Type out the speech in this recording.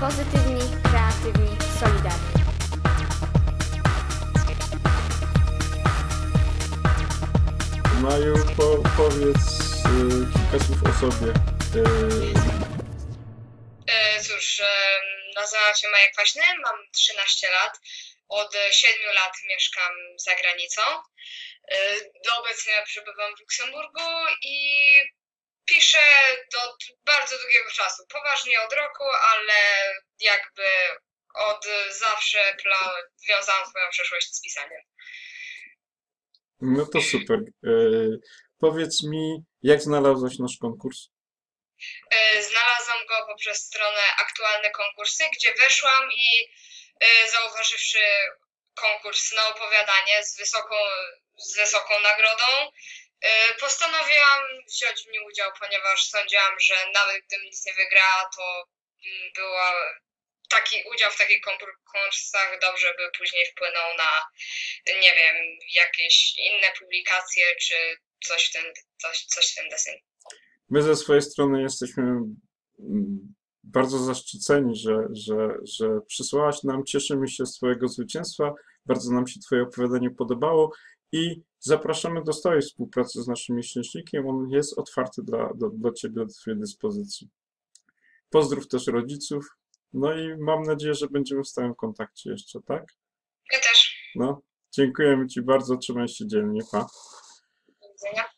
Pozytywni, kreatywni, solidarni. Maju, powiedz kilka słów o sobie. Cóż, nazywam się Maja Kwaśny, mam 13 lat. Od 7 lat mieszkam za granicą. Obecnie przebywam w Luksemburgu i piszę od bardzo długiego czasu. Poważnie od roku, ale jakby od zawsze wiązałam swoją przyszłość z pisaniem. No to super. Powiedz mi, jak znalazłeś nasz konkurs? Znalazłam go poprzez stronę Aktualne Konkursy, gdzie weszłam i zauważywszy konkurs na opowiadanie z wysoką nagrodą, postanowiłam wziąć w nim udział, ponieważ sądziłam, że nawet gdybym nic nie wygrała, to była taki udział w takich konkursach dobrze by później wpłynął na, nie wiem, jakieś inne publikacje czy coś w ten deseń. My ze swojej strony jesteśmy bardzo zaszczyceni, że przysłałaś nam. Cieszymy się z Twojego zwycięstwa. Bardzo nam się Twoje opowiadanie podobało i zapraszamy do stałej współpracy z naszym miesięcznikiem. On jest otwarty dla Ciebie, do Twojej dyspozycji. Pozdrów też rodziców. No i mam nadzieję, że będziemy w stałym kontakcie jeszcze, tak? Ja też. No, dziękujemy Ci bardzo. Trzymaj się dzielnie. Pa. Do widzenia.